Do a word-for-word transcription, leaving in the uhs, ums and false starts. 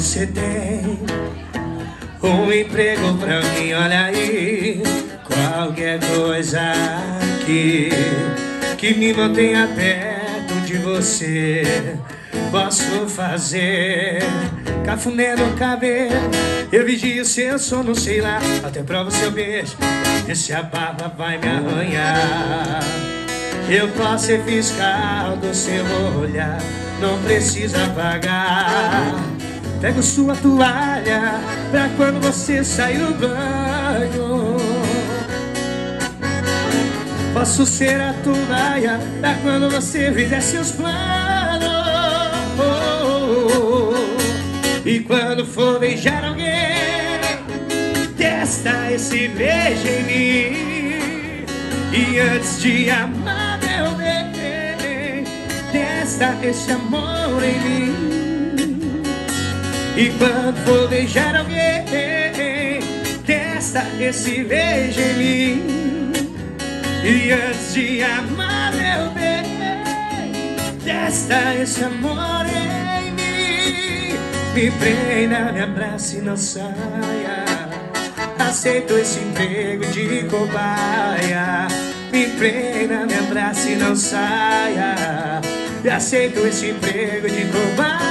você tem um emprego pra mim, olha aí. Qualquer coisa aqui que me mantenha perto de você, posso fazer. Cafuné no cabelo, eu vigio seu sono, sei lá, até provo seu beijo, e se a barba vai me arranhar. Eu posso ser fiscal do seu olhar, não precisa pagar. Pego sua toalha pra quando você sair do banho. Posso ser a toalha pra quando você fizer seus planos. E quando for beijar alguém, testa esse beijo em mim. E antes de amar meu bem, testa esse amor em mim. E quando for beijar alguém, testa esse beijo em mim. E antes de amar meu bem, testa esse amor em mim. Me prenda, me abrace e não saia. Aceito esse emprego de cobaia. Me prenda, me abrace e não saia. E aceito esse emprego de cobaia.